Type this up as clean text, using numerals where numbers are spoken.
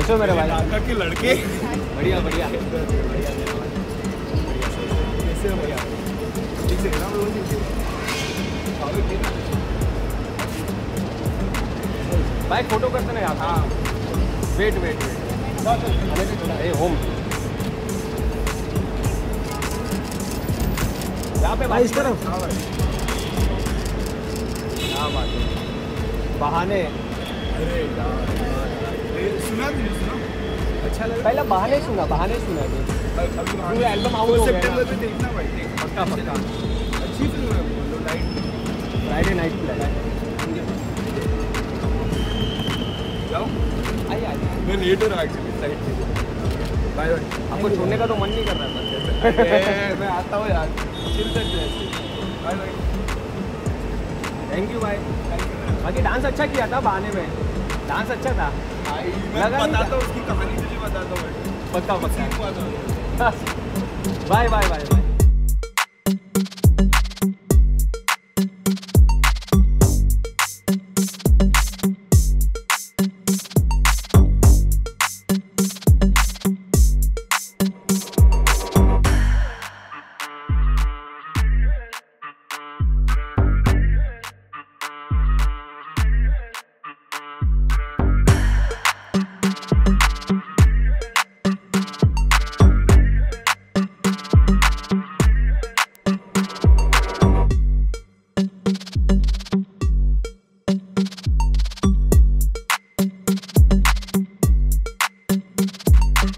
कैसे मेरे भाई? ढाका के लड़के। बढ़िया बढ़िया। भाई फोटो करते ना यहाँ। हाँ वेट वेट वेट होम यहाँ पे भाई इस तरफ। क्या बात है, बहाने। अरे सुना अच्छा लगा। पहले बहाने सुना अभी एल्बम आउट हो गया सितंबर में देखना भाई। पक्का पक्का। अच्छी फिल्म है वो, लाइट फ्राइडे नाइट पे लगा। जाओ आइए आइए। मैं लेट हो रहा एक्चुअली फ्लाइट से। Bye bye. आपको छोड़ने का तो मन नहीं कर रहा था। मैं आता हूँ यार, चिल करते हैं। Bye bye. थैंक यू भाई। बाकी डांस अच्छा किया था, बहाने में डांस अच्छा था। मैं बताता हूँ उसकी कहानी, तुझे बताता हूँ। पक्का पक्का। Bye bye bye bye.